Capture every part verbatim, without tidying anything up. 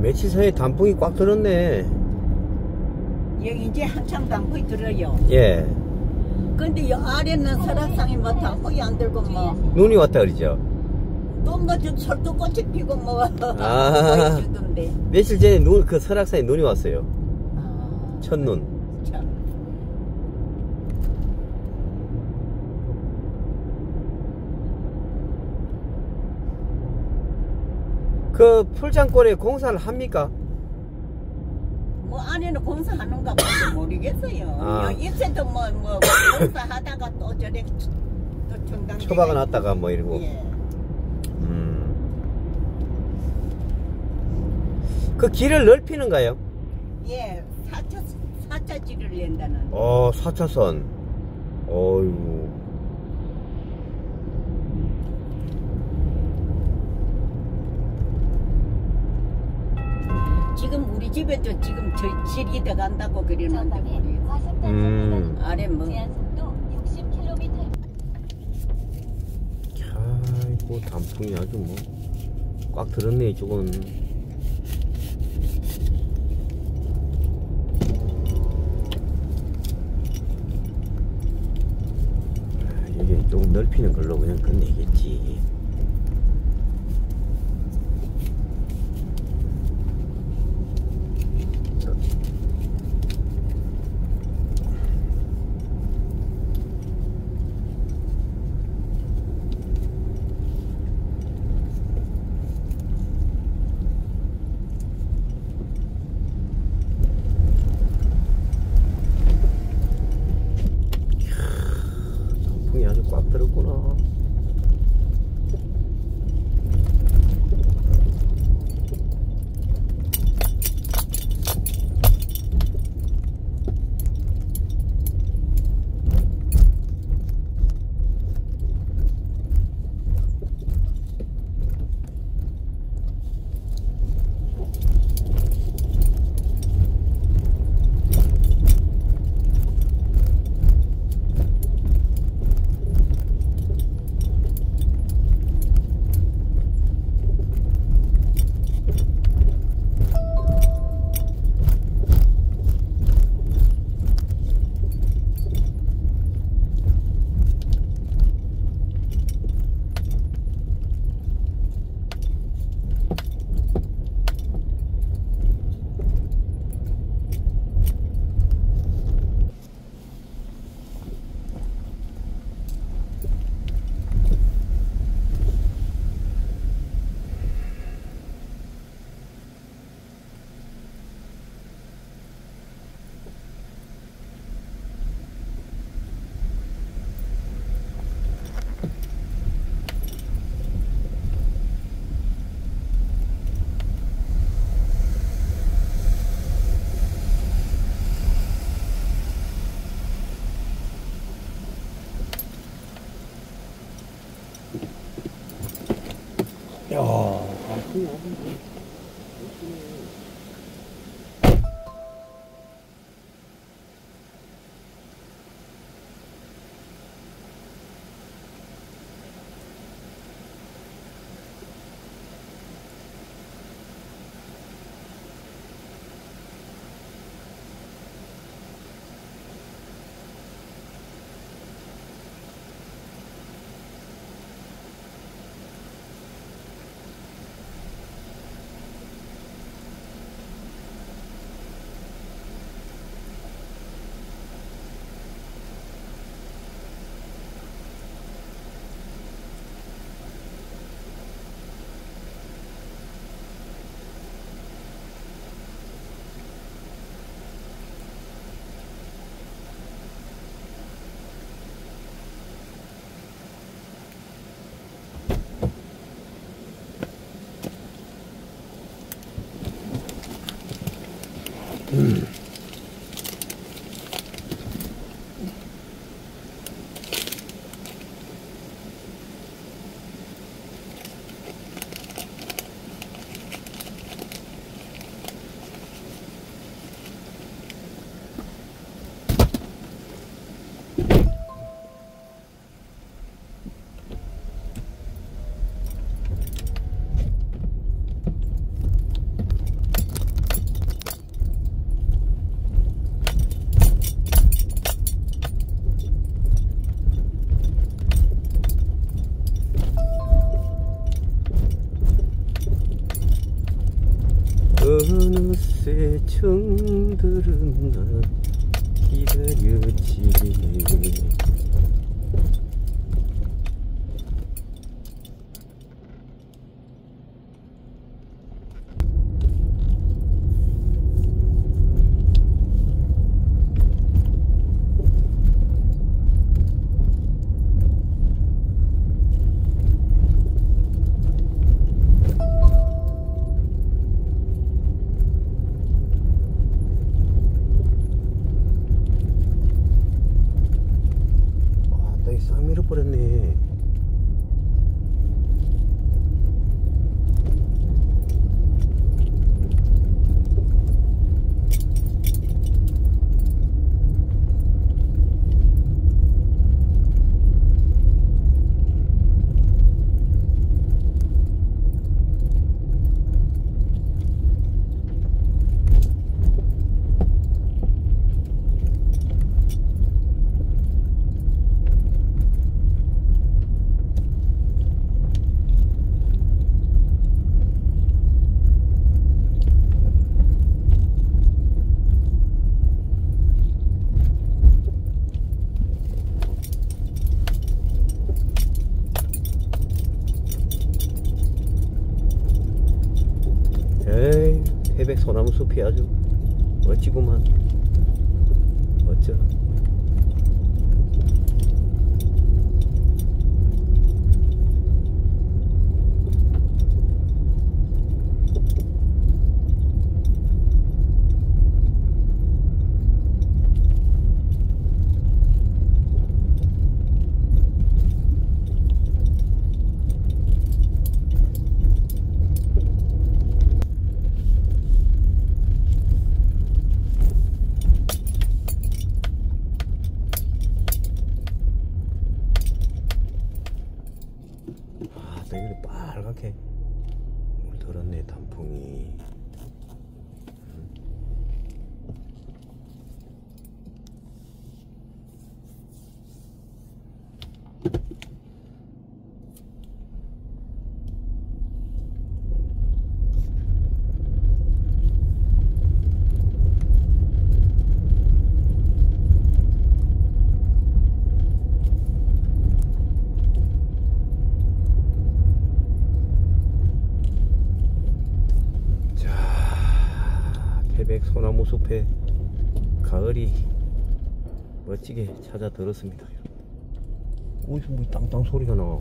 며칠 사이에 단풍이 꽉 들었네. 여기 이제 한참 단풍이 들어요. 예. 근데 여 아래는 설악산이 뭐 단풍이 안 들고 뭐 눈이 왔다 그러죠. 또 뭐 좀 철도꽃이 피고 뭐 아. 보여주던데. 며칠 전에 눈, 그 설악산에 눈이 왔어요. 아, 첫눈. 참. 그 풀장골에 공사를 합니까? 뭐 안에는 공사하는가 봐 모르겠어요. 아. 이새도 뭐, 뭐 공사하다가 또 저래 또 중단. 처박아 놨다가 뭐 이러고. 예. 음. 그 길을 넓히는가요? 예, 사차 사차지를 낸다는. 어, 사 차선. 어이구. 지금 우리 집에도 지금 저 질이 들어간다고 그러는데 모르겠어요. 음. 아래 뭐. 아이고, 단풍이 아주 뭐 꽉 들었네 이쪽은. 아, 여기 조금 넓히는 걸로 그냥 끝내겠지. 단풍이 아주 꽉 들었구나. 야, 단풍이 아주 뭐. 짐승들은 날 기다렸지. 싹 밀어버렸네. 에이, 태백 소나무 숲이 아주 멋지구만. 멋져. 여기 빨갛게 물 들었네. 단풍이. 태백 소나무 숲에 가을이 멋지게 찾아 들었습니다. 어디서 뭐 땅땅 소리가 나.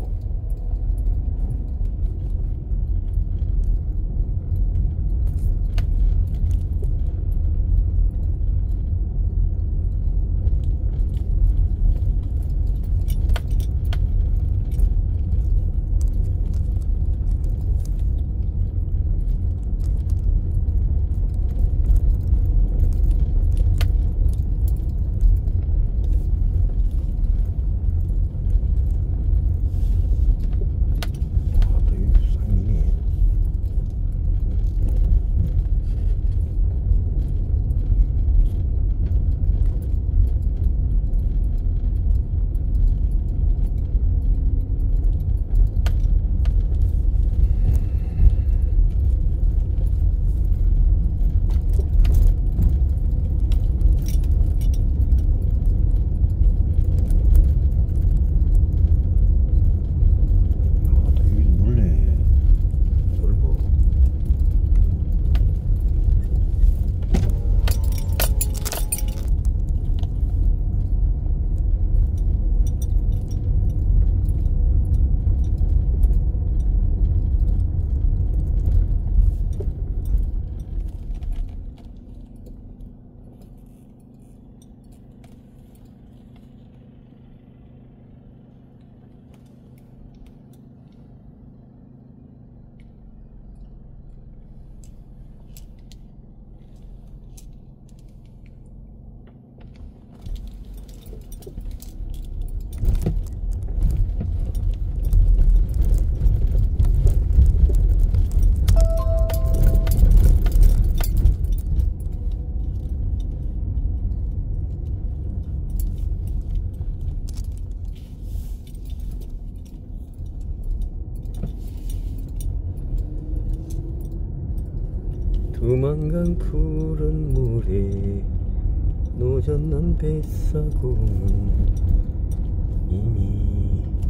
두만강 푸른 물에 노젓는 뱃사공은 이미